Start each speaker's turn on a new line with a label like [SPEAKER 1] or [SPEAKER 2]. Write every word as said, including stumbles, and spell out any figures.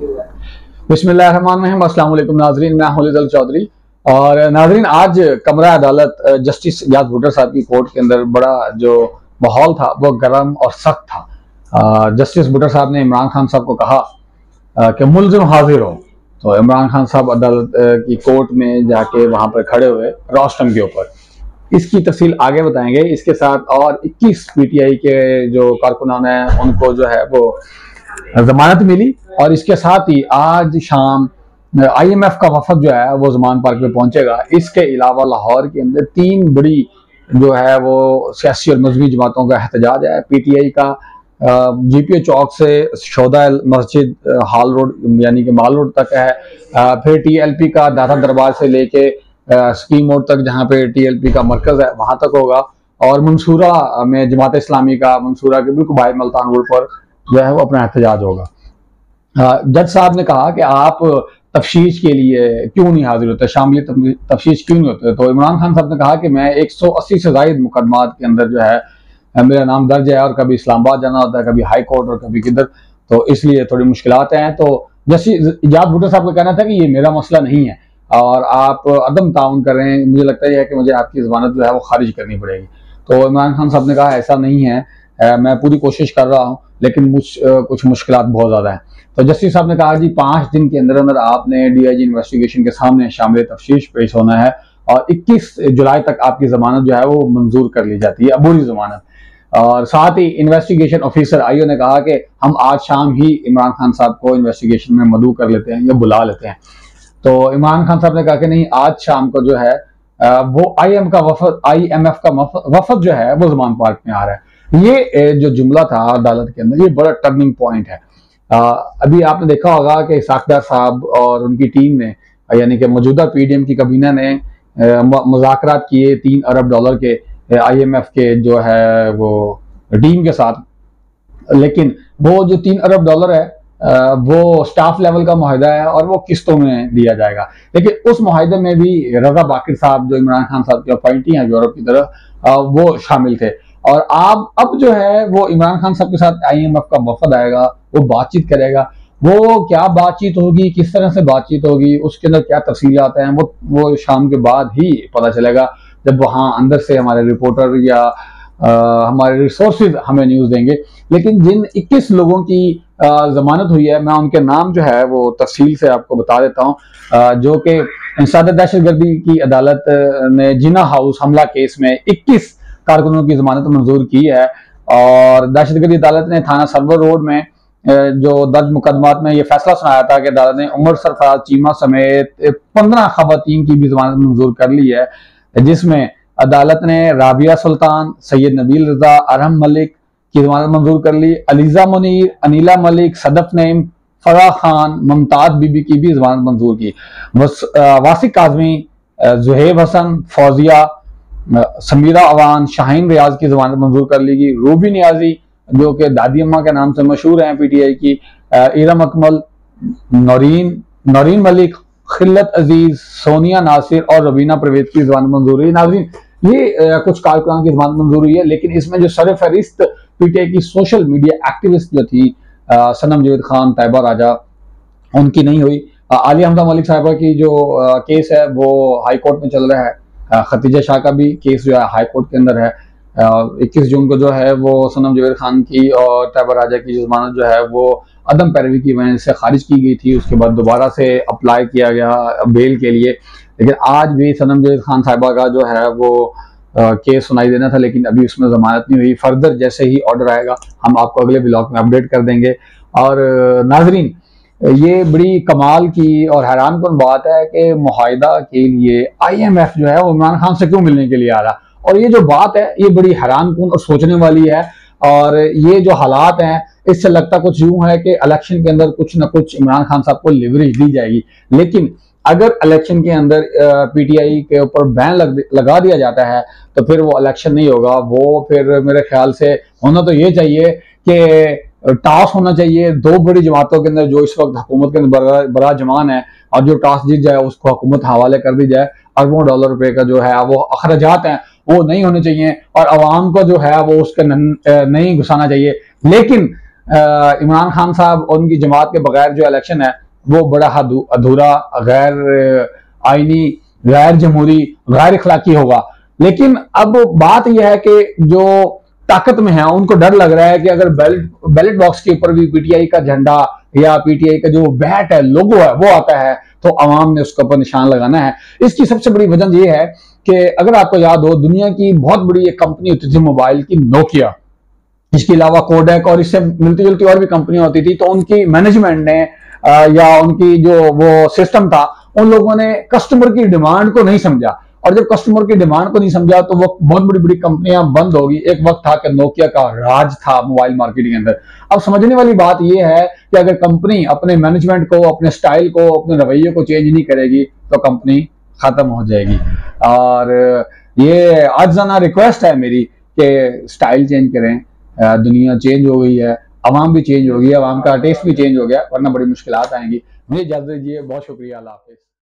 [SPEAKER 1] बिस्मिल्लाहिर्रहमानिर्रहीम। अस्सलाम वालेकुम नाजरीन, मैं हूं अली चौधरी। और नाजरीन, आज कमरा अदालत जस्टिस इजाज भुट्टर साहब की कोर्ट के अंदर बड़ा जो माहौल था वो गर्म और सख्त था। जस्टिस भुट्टर साहब ने इमरान खान साहब को कहा कि मुल्जिम हाजिर हो। तो इमरान खान साहब अदालत की कोर्ट में जाके वहां पर खड़े हुए रोस्टम के ऊपर। इसकी तफसील आगे बताएंगे। इसके साथ और इक्कीस पीटीआई के जो कारकुनान हैं उनको जो है वो जमानत मिली। और इसके साथ ही आज शाम आईएमएफ का वफद जो है वो जमान पार्क में पहुंचेगा। इसके अलावा लाहौर के अंदर तीन बड़ी जो है वो सियासी और मजहबी जमातों का एहतजाज है। पीटीआई का जीपीओ चौक से शोदा मस्जिद हाल रोड यानी कि माल रोड तक है। फिर टीएलपी का दाता दरबार से लेके स्कीम मोड़ तक जहाँ पे टीएलपी का मरकज है वहां तक होगा। और मंसूरा में जमात इस्लामी का मंसूरा के बिल्कुल बाहर मल्तान रोड पर जो है वो अपना एहतजाज होगा। जज साहब ने कहा कि आप तफ्शीश के लिए क्यों नहीं हाजिर होते, शामिल तफ्शीश क्यों नहीं होते। तो इमरान खान साहब ने कहा कि मैं एक सौ अस्सी से ज्यादा मुकदमात के अंदर जो है मेरा नाम दर्ज है और कभी इस्लामाबाद जाना होता है, कभी हाई कोर्ट और कभी किधर, तो इसलिए थोड़ी मुश्किलात हैं। तो जस्टिस इजाज भुट्टर साहब का कहना था कि ये मेरा मसला नहीं है और आप अदम ताउन कर रहे हैं, मुझे लगता है कि मुझे आपकी जमानत जो है वो खारिज करनी पड़ेगी। तो इमरान खान साहब ने कहा ऐसा नहीं है, मैं पूरी कोशिश कर रहा हूँ लेकिन मुझ कुछ मुश्किलात बहुत ज्यादा है। तो जस्टिस साहब ने कहा जी पांच दिन के अंदर अंदर आपने डीआईजी इन्वेस्टिगेशन के सामने शामिल तफ्तीश पेश होना है और इक्कीस जुलाई तक आपकी जमानत जो है वो मंजूर कर ली जाती है, अबूरी जमानत। और साथ ही इन्वेस्टिगेशन ऑफिसर आईओ ने कहा कि हम आज शाम ही इमरान खान साहब को इन्वेस्टिगेशन में मदऊ कर लेते हैं या बुला लेते हैं। तो इमरान खान साहब ने कहा कि नहीं, आज शाम को जो है वो आई एम का वफद आई एम एफ का वफद जो है वो जमान पार्क में आ रहा है। ये जो जुमला था अदालत के अंदर ये बड़ा टर्निंग पॉइंट है। आ, अभी आपने देखा होगा कि साकदार साहब और उनकी टीम ने यानी कि मौजूदा पीडीएम की कबीना ने मुज़ाकरात किए तीन अरब डॉलर के आईएमएफ के जो है वो टीम के साथ, लेकिन वो जो तीन अरब डॉलर है वो स्टाफ लेवल का मुआहदा है और वो किस्तों में दिया जाएगा। लेकिन उस मुआहदे में भी रजा बाकिर साहब जो इमरान खान साहब की अपॉइंटी हैं यूरोप की तरफ वो शामिल थे। और आप अब जो है वो इमरान खान साहब के साथ आईएमएफ का वफद आएगा, वो बातचीत करेगा। वो क्या बातचीत होगी, किस तरह से बातचीत होगी, उसके अंदर क्या तफसीलात हैं, वो वो शाम के बाद ही पता चलेगा जब वहाँ अंदर से हमारे रिपोर्टर या आ, हमारे रिसोर्सेज हमें न्यूज़ देंगे। लेकिन जिन इक्कीस लोगों की जमानत हुई है मैं उनके नाम जो है वो तफसील से आपको बता देता हूँ। जो कि इंसदाद दहशतगर्दी की अदालत ने जिना हाउस हमला केस में इक्कीस कारकुनों की जमानत मंजूर की है। और दहशतगर्दी अदालत ने थाना सरवर रोड में जो दर्ज मुकदमात में ये फैसला सुनाया था कि अदालत ने उमर सरफराज चीमा समेत पंद्रह खवातीन की भी जमानत मंजूर कर ली है, जिसमें अदालत ने राबिया सुल्तान, सैयद नबील रजा, अरहम मलिक की जमानत मंजूर कर ली। अलीजा मुनीर, अनीला मलिक, सदफ नईम, फराह खान, मुमताज बीबी की भी जमानत मंजूर की। वासिक काजमी, जुहेब हसन, फौजिया, समीरा अवान, शाहीन रियाज की जमानत मंजूर कर ली गई। रूबी नियाजी जो कि दादी अम्मा के नाम से मशहूर हैं पीटीआई की, इरम अकमल, नौरीन नौरीन मलिक, खिल्लत अजीज, सोनिया नासिर और रवीना परवेज की जमानत मंजूर हुई। नाज़रीन, ये कुछ कारकुनान की जमानत मंजूर हुई है, लेकिन इसमें जो सर फहरिस्त पीटीआई की सोशल मीडिया एक्टिविस्ट जो थी सनम जावेद खान, तैयबा राजा, उनकी नहीं हुई। आलिया हमदा मलिक साहिबा की जो केस है वो हाई कोर्ट में चल रहा है। खतीजा शाह का भी केस जो है हाई कोर्ट के अंदर है। इक्कीस जून को जो है वो सनम जावेद खान की और तैयबा राजा की जमानत जो है वो अदम पैरवी की वजह से खारिज की गई थी। उसके बाद दोबारा से अप्लाई किया गया बेल के लिए, लेकिन आज भी सनम जावेद खान साहिबा का जो है वो आ, केस सुनाई देना था, लेकिन अभी उसमें जमानत नहीं हुई। फर्दर जैसे ही ऑर्डर आएगा हम आपको अगले ब्लॉग में अपडेट कर देंगे। और नाजरीन, ये बड़ी कमाल की और हैरान कुन बात है कि मुआहिदा के लिए आईएमएफ जो है वो इमरान खान से क्यों मिलने के लिए आ रहा। और ये जो बात है ये बड़ी हैरान कुन और सोचने वाली है। और ये जो हालात हैं इससे लगता कुछ यूं है कि इलेक्शन के अंदर कुछ ना कुछ इमरान खान साहब को लिवरेज दी जाएगी, लेकिन अगर इलेक्शन के अंदर पीटीआई के ऊपर बैन लग, लगा दिया जाता है तो फिर वो इलेक्शन नहीं होगा। वो फिर मेरे ख्याल से होना तो ये चाहिए कि टास होना चाहिए दो बड़ी जमातों के अंदर जो इस वक्त हुकूमत के अंदर बड़ा जमान है, और जो टास जीत जाए उसको हुकूमत हवाले कर दी जाए। अरबों डॉलर रुपए का जो है वो अखराजात हैं वो नहीं होने चाहिए और आवाम को जो है वो उसके नहीं घुसाना चाहिए। लेकिन इमरान खान साहब और उनकी जमात के बगैर जो इलेक्शन है वो बड़ा अधूरा, गैर आईनी, गैर जमहूरी, गैर इखलाकी होगा। लेकिन अब बात यह है कि जो ताकत में है उनको डर लग रहा है कि अगर बैलेट बैलेट बॉक्स के ऊपर भी पीटीआई का झंडा या पीटीआई का जो बैट है, लोगो है, वो आता है तो अवाम ने उसके ऊपर निशान लगाना है। इसकी सबसे बड़ी वजह यह है कि अगर आपको याद हो, दुनिया की बहुत बड़ी एक कंपनी होती थी मोबाइल की, नोकिया, इसके अलावा कोडेक और इससे मिलती जुलती और भी कंपनियां होती थी, तो उनकी मैनेजमेंट ने या उनकी जो वो सिस्टम था, उन लोगों ने कस्टमर की डिमांड को नहीं समझा, और जब कस्टमर की डिमांड को नहीं समझा तो वो बहुत बड़ी बड़ी कंपनियां बंद होगी। एक वक्त था कि नोकिया का राज था मोबाइल मार्केट के अंदर। अब समझने वाली बात यह है कि अगर कंपनी अपने मैनेजमेंट को, अपने स्टाइल को, अपने रवैये को चेंज नहीं करेगी तो कंपनी खत्म हो जाएगी। और ये आजाना रिक्वेस्ट है मेरी कि स्टाइल चेंज करें। दुनिया चेंज हो गई है, अवाम भी चेंज हो गई है, अवाम का टेस्ट भी चेंज हो गया, वरना बड़ी मुश्किलात आएंगी। मुझे इजाजत दीजिए, बहुत शुक्रिया, अल्लाह हाफिज।